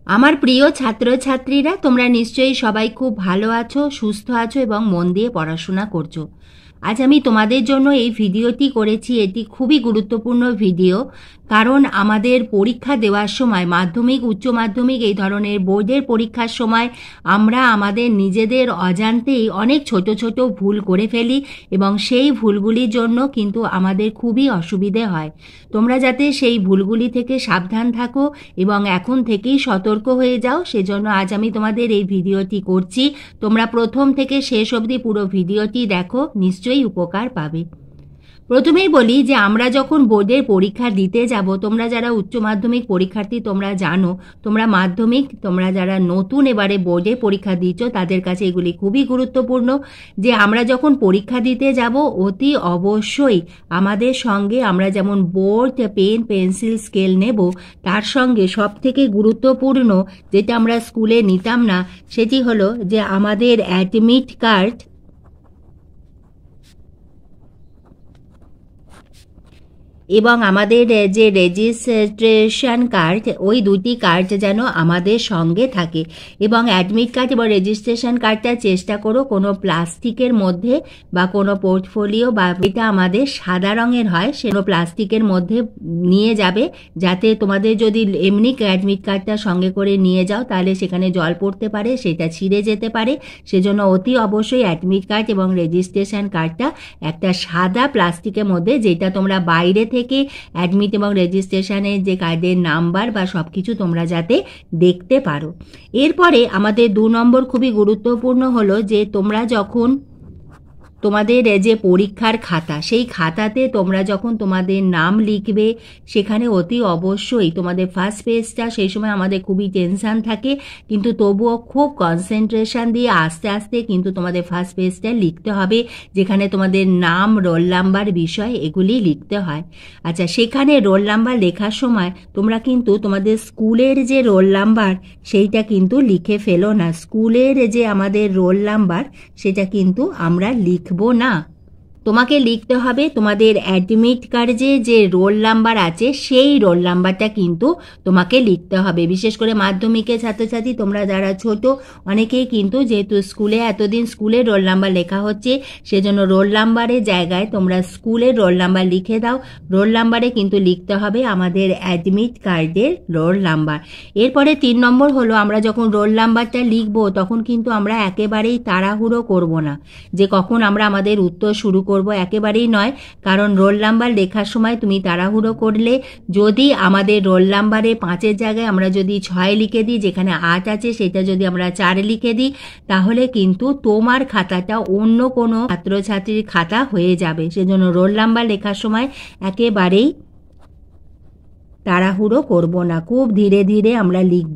আমার প্রিয় ছাত্রছাত্রীরা, তোমরা নিশ্চয়ই সবাই খুব ভালো আছো, সুস্থ আছো এবং মন দিয়ে পড়াশোনা করছো। আজ আমি তোমাদের জন্য এই ভিডিওটি করেছি। এটি খুবই গুরুত্বপূর্ণ ভিডিও, কারণ আমাদের পরীক্ষা দেওয়ার সময়, মাধ্যমিক, উচ্চ মাধ্যমিক এই ধরনের বোর্ডের পরীক্ষার সময় আমরা আমাদের নিজেদের অজান্তেই অনেক ছোট ছোট ভুল করে ফেলি এবং সেই ভুলগুলির জন্য কিন্তু আমাদের খুবই অসুবিধে হয়। তোমরা যাতে সেই ভুলগুলি থেকে সাবধান থাকো এবং এখন থেকেই সতর্ক হয়ে যাও, সেজন্য আজ আমি তোমাদের এই ভিডিওটি করছি। তোমরা প্রথম থেকে শেষ অবধি পুরো ভিডিওটি দেখো, নিশ্চয়ই উপকার পাবে। প্রথমেই বলি যে আমরা যখন বোর্ডের পরীক্ষা দিতে যাব, তোমরা যারা উচ্চ মাধ্যমিক পরীক্ষার্থী তোমরা জানো, তোমরা যারা নতুন এবারে বোর্ডে পরীক্ষা দিচ্ছ তাদের কাছে এগুলি খুবই গুরুত্বপূর্ণ যে আমরা যখন পরীক্ষা দিতে যাব অতি অবশ্যই আমাদের সঙ্গে আমরা যেমন বোর্ড, পেন, পেন্সিল, স্কেল নেব, তার সঙ্গে সব থেকে গুরুত্বপূর্ণ যেটা আমরা স্কুলে নিতাম না, সেটি হলো যে আমাদের অ্যাডমিট কার্ড এবং আমাদের যে রেজিস্ট্রেশন কার্ড, ওই দুটি কার্ড যেন আমাদের সঙ্গে থাকে। এবং অ্যাডমিট কার্ড এবং রেজিস্ট্রেশন কার্ডটা চেষ্টা করো কোনো প্লাস্টিকের মধ্যে বা কোনো পোর্টফোলিও বা এটা আমাদের সাদা রঙের হয়, সেগুলো প্লাস্টিকের মধ্যে নিয়ে যাবে, যাতে তোমাদের যদি এমনি অ্যাডমিট কার্ডটা সঙ্গে করে নিয়ে যাও তাহলে সেখানে জল পড়তে পারে, সেটা ছিঁড়ে যেতে পারে। সেজন্য অতি অবশ্যই অ্যাডমিট কার্ড এবং রেজিস্ট্রেশন কার্ডটা একটা সাদা প্লাস্টিকের মধ্যে, যেটা তোমরা বাইরে থেকে অ্যাডমিট এবং রেজিস্ট্রেশনের যে কার্ডের নাম্বার বা সব কিছু তোমরা যাতে দেখতে পারো। এরপরে আমাদের 2 নম্বর খুবই গুরুত্বপূর্ণ হলো যে তোমরা যখন তোমাদের যে পরীক্ষার খাতা, সেই খাতাতে তোমরা যখন তোমাদের নাম লিখবে, সেখানে অতি অবশ্যই তোমাদের ফার্স্ট পেজটা, সেই সময় আমাদের খুবই টেনশন থাকে, কিন্তু তবুও খুব কনসেন্ট্রেশন দিয়ে আস্তে আস্তে কিন্তু তোমাদের ফার্স্ট পেজটা লিখতে হবে, যেখানে তোমাদের নাম, রোল নাম্বার, বিষয় এগুলি লিখতে হয়। আচ্ছা, সেখানে রোল নাম্বার লেখার সময় তোমরা কিন্তু তোমাদের স্কুলের যে রোল নাম্বার সেইটা কিন্তু লিখে ফেলো না। স্কুলের যে আমাদের রোল নাম্বার সেটা কিন্তু আমরা লিখবো না। তোমাকে লিখতে হবে তোমাদের অ্যাডমিট কার্ডে যে রোল নাম্বার আছে সেই রোল নাম্বারটা কিন্তু তোমাকে লিখতে হবে। বিশেষ করে মাধ্যমিকের ছাত্রছাত্রী তোমরা যারা ছোট, অনেকেই কিন্তু যেহেতু স্কুলে এতদিন স্কুলের রোল নাম্বার লেখা হচ্ছে, সেজন্য রোল নাম্বারের জায়গায় তোমরা স্কুলের রোল নাম্বার লিখে দাও। রোল নাম্বারে কিন্তু লিখতে হবে আমাদের অ্যাডমিট কার্ডের রোল নাম্বার। এরপরে 3 নম্বর হলো, আমরা যখন রোল নাম্বারটা লিখবো তখন কিন্তু আমরা একেবারেই তাড়াহুড়ো করব না যে কখন আমরা আমাদের উত্তর শুরু করব, একেবারেই নয়। কারণ রোল নাম্বার লেখার সময় তুমি তাড়াহুড়ো করলে, যদি আমাদের রোল নাম্বারে 5-এর জায়গায় আমরা যদি 6 লিখে দিই, যেখানে 8 আছে সেটা যদি আমরা 4 লিখে দিই, তাহলে কিন্তু তোমার খাতাটা অন্য কোনো ছাত্রছাত্রীর খাতা হয়ে যাবে। সেজন্য রোল নাম্বার লেখার সময় একেবারেই তাড়াহুড়ো করব না, খুব ধীরে ধীরে আমরা লিখব,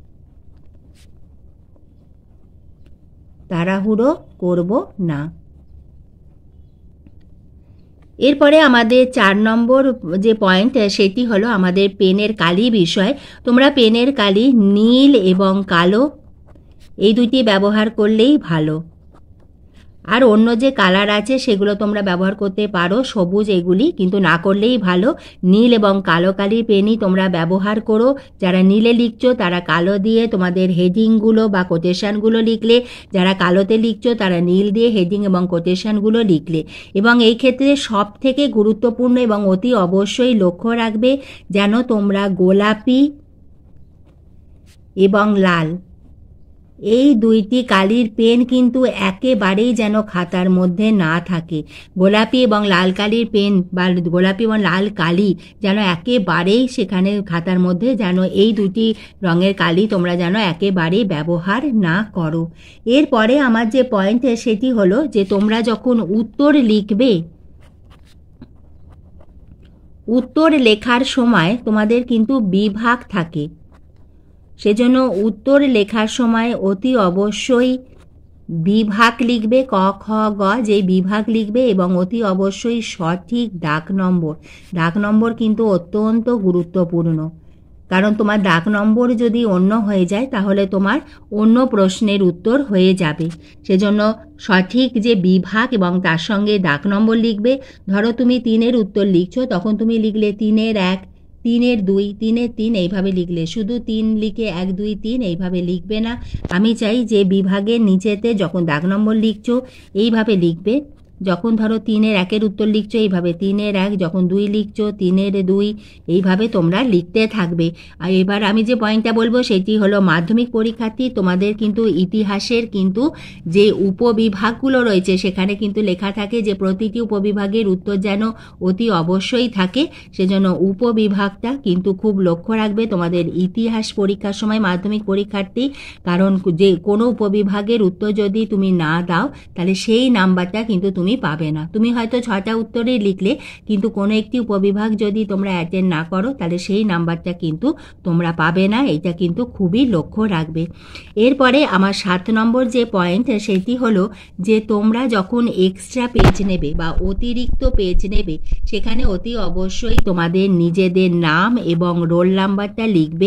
তাড়াহুড়ো করব না। এরপরে আমাদের 4 নম্বর যে পয়েন্ট, সেটি হলো আমাদের পেনের কালি বিষয়। তোমরা পেনের কালি নীল এবং কালো এই দুটি ব্যবহার করলেই ভালো। আর অন্য যে কালার আছে সেগুলো তোমরা ব্যবহার করতে পারো, সবুজ এগুলি, কিন্তু না করলেই ভালো। নীল এবং কালো কালির পেনই তোমরা ব্যবহার করো। যারা নীলে লিখছো তারা কালো দিয়ে তোমাদের হেডিংগুলো বা কোটেশনগুলো লিখলে, যারা কালোতে লিখছো তারা নীল দিয়ে হেডিং এবং কোটেশনগুলো লিখলে। এবং এই ক্ষেত্রে সব থেকে গুরুত্বপূর্ণ এবং অতি অবশ্যই লক্ষ্য রাখবে যেন তোমরা গোলাপি এবং লাল এই দুইটি কালির পেন কিন্তু একেবারেই যেন খাতার মধ্যে না থাকে। গোলাপি এবং লাল কালির পেন বা গোলাপি এবং লাল কালি যেন একেবারেই সেখানে খাতার মধ্যে যেন এই দুটি রঙের কালি তোমরা যেন একেবারেই ব্যবহার না করো। এরপরে আমার যে পয়েন্ট সেটি হলো যে তোমরা যখন উত্তর লিখবে, উত্তর লেখার সময় তোমাদের কিন্তু বিভাগ থাকে। সেজন্য উত্তর লেখার সময় অতি অবশ্যই বিভাগ লিখবে, ক, খ, গ, যে বিভাগ লিখবে, এবং অতি অবশ্যই সঠিক ডাক নম্বর কিন্তু অত্যন্ত গুরুত্বপূর্ণ। কারণ তোমার ডাক নম্বর যদি অন্য হয়ে যায় তাহলে তোমার অন্য প্রশ্নের উত্তর হয়ে যাবে। সেজন্য সঠিক যে বিভাগ এবং তার সঙ্গে ডাক নম্বর লিখবে। ধরো তুমি 3-এর উত্তর লিখছো, তখন তুমি লিখলে 3-এর 1, তিনের 2, তিনের 3 এইভাবে লিখলে, শুধু 3 লিখে 1 2 3 এইভাবে লিখবে না। আমি চাই যে বিভাগের নিচেতে যখন দাগ নম্বর লিখছো এইভাবে লিখবে। যখন ধরো 3-এর 1-এর উত্তর লিখছো এইভাবে 3-এর 1, যখন 2 লিখছো 3-এর 2, এইভাবে তোমরা লিখতে থাকবে। আর এবার আমি যে পয়েন্টটা বলবো সেটি হলো মাধ্যমিক পরীক্ষার্থী তোমাদের কিন্তু ইতিহাসের কিন্তু যে উপবিভাগগুলো রয়েছে সেখানে কিন্তু লেখা থাকে যে প্রতিটি উপবিভাগের উত্তর যেন অতি অবশ্যই থাকে, সেজন্য উপবিভাগটা কিন্তু খুব লক্ষ্য রাখবে তোমাদের ইতিহাস পরীক্ষার সময় মাধ্যমিক পরীক্ষার্থী। কারণ যে কোনো উপবিভাগের উত্তর যদি তুমি না দাও তাহলে সেই নাম্বারটা কিন্তু তুমি পাবে না। তুমি হয়তো 6টা উত্তরেই লিখলে, কিন্তু কোনো একটি উপবিভাগ যদি তোমরা অ্যাটেন্ড না করো তাহলে সেই নাম্বারটা কিন্তু তোমরা পাবে না। এটা কিন্তু খুবই লক্ষ্য রাখবে। এরপরে আমার 7 নম্বর যে পয়েন্ট সেটি হলো যে তোমরা যখন এক্সট্রা পেজ নেবে বা অতিরিক্ত পেজ নেবে সেখানে অতি অবশ্যই তোমাদের নিজেদের নাম এবং রোল নাম্বারটা লিখবে,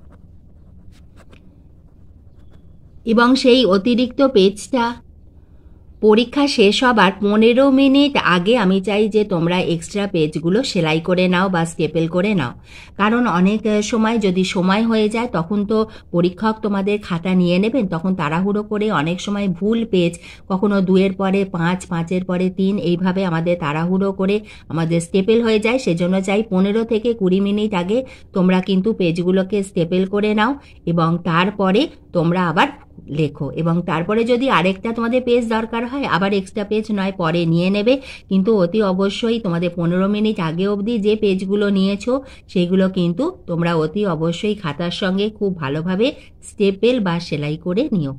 এবং সেই অতিরিক্ত পেজটা পরীক্ষা শেষ হবার 15 মিনিট আগে আমি চাই যে তোমরা এক্সট্রা পেজগুলো সেলাই করে নাও বা স্টেপল করে নাও। কারণ অনেক সময় যদি সময় হয়ে যায় তখন তো পরীক্ষক তোমাদের খাতা নিয়ে নেবেন, তখন তাড়াহুড়ো করে অনেক সময় ভুল পেজ, কখনো 2-এর পরে 5, 5-এর পরে 3, এইভাবে আমাদের তাড়াহুড়ো করে আমাদের স্টেপল হয়ে যায়। সেজন্য চাই 15 থেকে 20 মিনিট আগে তোমরা কিন্তু পেজগুলোকে স্টেপল করে নাও এবং তারপরে তোমরা আবার লেখো। এবং তারপরে যদি আরেকটা তোমাদের পেজ দরকার হয় আবার এক্সট্রা পেজ নয় পরে নিয়ে নেবে, কিন্তু অতি অবশ্যই তোমাদের 15 মিনিট আগে অবধি যে পেজগুলো নিয়েছো সেগুলো কিন্তু তোমরা অতি অবশ্যই খাতার সঙ্গে খুব ভালোভাবে স্টেপল বা সেলাই করে নিও।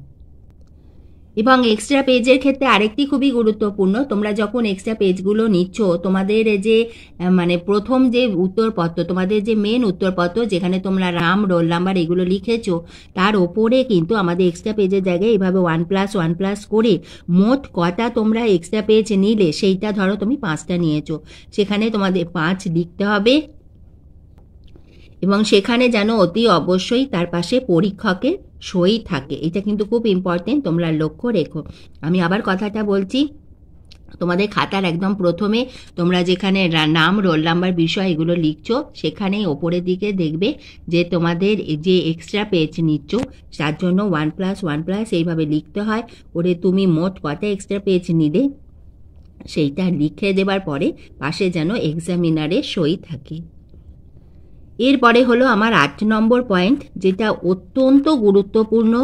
এবং এক্সট্রা পেজের ক্ষেত্রে আরেকটি খুবই গুরুত্বপূর্ণ, তোমরা যখন এক্সট্রা পেজগুলো নিচ্ছ তোমাদের যে মানে প্রথম যে উত্তরপত্র, তোমাদের যে মেন উত্তরপত্র যেখানে তোমরা নাম রোল নাম্বার এগুলো লিখেছো তার ওপরে কিন্তু আমাদের এক্সট্রা পেজের জায়গায় এইভাবে 1+1+ করে মোট কটা তোমরা এক্সট্রা পেজ নিলে, সেইটা ধরো তুমি 5টা নিয়েছো, সেখানে তোমাদের 5 লিখতে হবে এবং সেখানে যেন অতি অবশ্যই তার পাশে পরীক্ষকের সই থাকে। এটা কিন্তু খুব ইম্পর্টেন্ট, তোমরা লক্ষ্য রেখো। আমি আবার কথাটা বলছি, তোমাদের খাতার একদম প্রথমে তোমরা যেখানে নাম রোল নাম্বার বিষয় এগুলো লিখছো সেখানেই ওপরের দিকে দেখবে যে তোমাদের যে এক্সট্রা পেজ নিচ্ছ তার জন্য 1+1+ এইভাবে লিখতে হয়। ওরে তুমি মোট কটা এক্সট্রা পেজ নিলে সেইটা লিখে দেবার পরে পাশে যেন এক্সামিনারের সই থাকে। এরপরে হলো আমার 8 নম্বর পয়েন্ট, যেটা অত্যন্ত গুরুত্বপূর্ণ।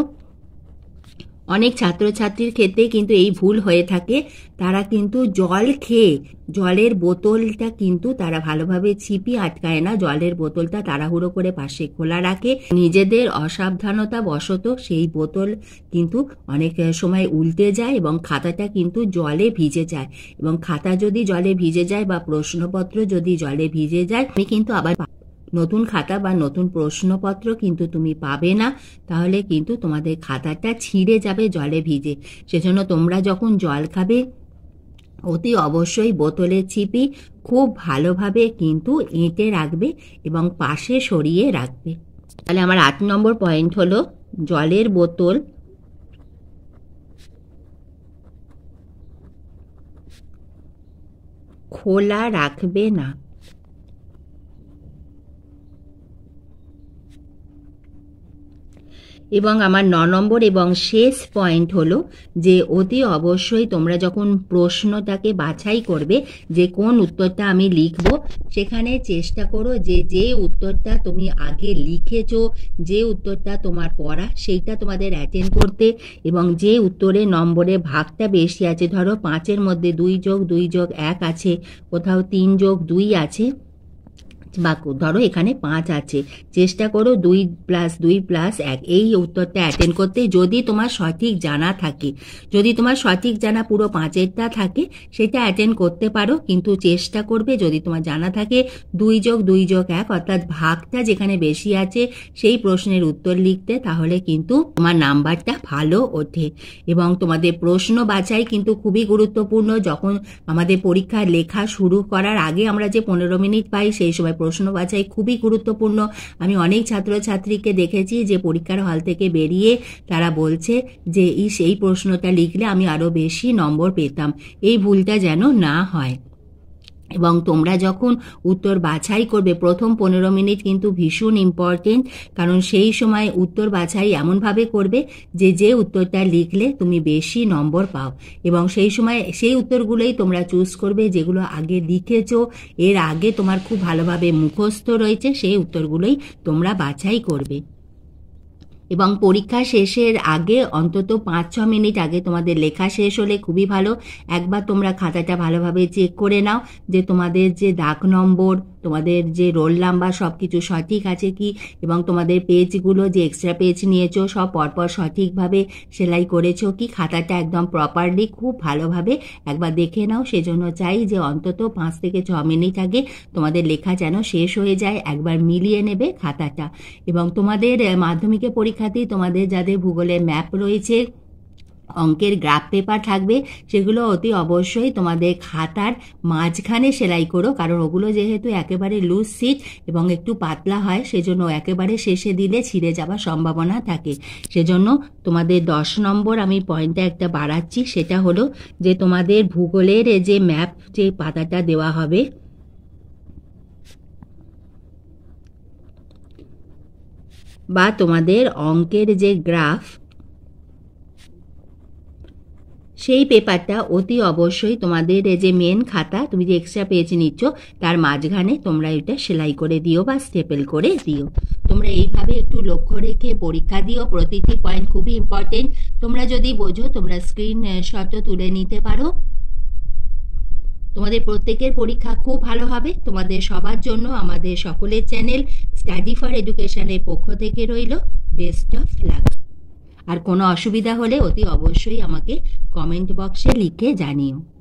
অনেক ছাত্রছাত্রীর ক্ষেত্রে কিন্তু এই ভুল হয়ে থাকে, তারা কিন্তু জল খেয়ে জলের বোতলটা কিন্তু তারা ভালোভাবে ছিপি আটকায় না, জলের বোতলটা তাড়াহুড়ো করে পাশে খোলা রাখে। নিজেদের অসাবধানতা বশত সেই বোতল কিন্তু অনেক সময় উল্টে যায় এবং খাতাটা কিন্তু জলে ভিজে যায়, এবং খাতা যদি জলে ভিজে যায় বা প্রশ্নপত্র যদি জলে ভিজে যায় তুমি কিন্তু আবার নতুন খাতা বা নতুন প্রশ্নপত্র কিন্তু তুমি পাবে না, তাহলে কিন্তু তোমাদের খাতাটা ছিঁড়ে যাবে জলে ভিজে। সেজন্য তোমরা যখন জল খাবে অতি অবশ্যই বোতলের ছিপি খুব ভালোভাবে কিন্তু এঁটে রাখবে এবং পাশে সরিয়ে রাখবে। তাহলে আমার 8 নম্বর পয়েন্ট হলো জলের বোতল খোলা রাখবে না। এবং আমার 9 নম্বর এবং শেষ পয়েন্ট হলো যে অতি অবশ্যই তোমরা যখন প্রশ্নটাকে বাছাই করবে যে কোন উত্তরটা আমি লিখব, সেখানে চেষ্টা করো যে যে উত্তরটা তুমি আগে লিখেছো, যে উত্তরটা তোমার পড়া সেইটা তোমাদের অ্যাটেন্ড করতে, এবং যে উত্তরে নম্বরে ভাগটা বেশি আছে, ধরো 5-এর মধ্যে 2+2+1 আছে, কোথাও 3+2 আছে, বা ধরো এখানে 5 আছে, চেষ্টা করো 2+2+1 এই উত্তরটা অ্যাটেন্ড করতে। যদি তোমার সঠিক জানা থাকে, যদি তোমার সঠিক জানা পুরো 5-এরটা থাকে সেটা অ্যাটেন্ড করতে পারো, কিন্তু চেষ্টা করবে যদি তোমার জানা থাকে 2+2+1 অর্থাৎ ভাগটা যেখানে বেশি আছে সেই প্রশ্নের উত্তর লিখতে, তাহলে কিন্তু তোমার নাম্বারটা ভালো ওঠে। এবং তোমাদের প্রশ্ন বাছাই কিন্তু খুবই গুরুত্বপূর্ণ। যখন আমাদের পরীক্ষা লেখা শুরু করার আগে আমরা যে 15 মিনিট পাই সেই সময় প্রশ্ন বাছাই খুবই গুরুত্বপূর্ণ। আমি অনেক ছাত্রছাত্রীকে দেখেছি যে পরীক্ষার হল থেকে বেরিয়ে তারা বলছে যে সেই প্রশ্নটা লিখলে আমি আরো বেশি নম্বর পেতাম। এই ভুলটা যেন না হয়। এবং তোমরা যখন উত্তর বাছাই করবে প্রথম 15 মিনিট কিন্তু ভীষণ ইম্পর্টেন্ট, কারণ সেই সময় উত্তর বাছাই এমনভাবে করবে যে উত্তরটা লিখলে তুমি বেশি নম্বর পাও, এবং সেই সময় সেই উত্তরগুলোই তোমরা চুজ করবে যেগুলো আগে লিখেছো, এর আগে তোমার খুব ভালোভাবে মুখস্থ রয়েছে, সেই উত্তরগুলোই তোমরা বাছাই করবে। এবং পরীক্ষা শেষের আগে অন্তত 5-6 মিনিট আগে তোমাদের লেখা শেষ হলে খুবই ভালো। একবার তোমরা খাতাটা ভালোভাবে চেক করে নাও যে তোমাদের যে দাগ নম্বর, তোমাদের যে রোল নাম্বার সব কিছু সঠিক আছে কি, এবং তোমাদের পেজগুলো যে এক্সট্রা পেজ নিয়েছো সব পরপর সঠিকভাবে সেলাই করেছো কি, খাতাটা একদম প্রপারলি খুব ভালোভাবে একবার দেখে নাও। সেজন্য চাই যে অন্তত 5 থেকে 6 মিনিট আগে তোমাদের লেখা যেন শেষ হয়ে যায়, একবার মিলিয়ে নেবে খাতাটা। এবং তোমাদের মাধ্যমিকের পরীক্ষাতেই তোমাদের যাদের ভূগোলে ম্যাপ রয়েছে, অঙ্কের গ্রাফ পেপার থাকবে, সেগুলো অতি অবশ্যই তোমাদের খাতার মাঝখানে সেলাই করো, কারণ ওগুলো যেহেতু একেবারে লুজ সিট এবং একটু পাতলা হয়, সেজন্য একেবারে শেষে দিলে ছিঁড়ে যাওয়ার সম্ভাবনা থাকে। সেজন্য তোমাদের 10 নম্বর আমি পয়েন্টটা একটা বাড়াচ্ছি, সেটা হলো যে তোমাদের ভূগোলের যে ম্যাপ যে পাতাটা দেওয়া হবে বা তোমাদের অঙ্কের যে গ্রাফ, সেই পেপারটা অতি অবশ্যই তোমাদের যে মেন খাতা তুমি যে এক্সট্রা পেজ নিচ্ছ তার মাঝখানে তোমরা এটা সেলাই করে দিও বা স্টেপল করে দিও। তোমরা এইভাবে একটু লক্ষ্য রেখে পরীক্ষা দিও, প্রতিটি পয়েন্ট খুবই ইম্পর্টেন্ট। তোমরা যদি বোঝো তোমরা স্ক্রিনশটও তুলে নিতে পারো। তোমাদের প্রত্যেকের পরীক্ষা খুব ভালো হবে। তোমাদের সবার জন্য আমাদের সকলের চ্যানেল স্টাডি ফর এডুকেশনের পক্ষ থেকে রইল বেস্ট অফ লাক। আর কোনো অসুবিধা হলে অতি অবশ্যই আমাকে কমেন্ট বক্সে লিখে জানিও।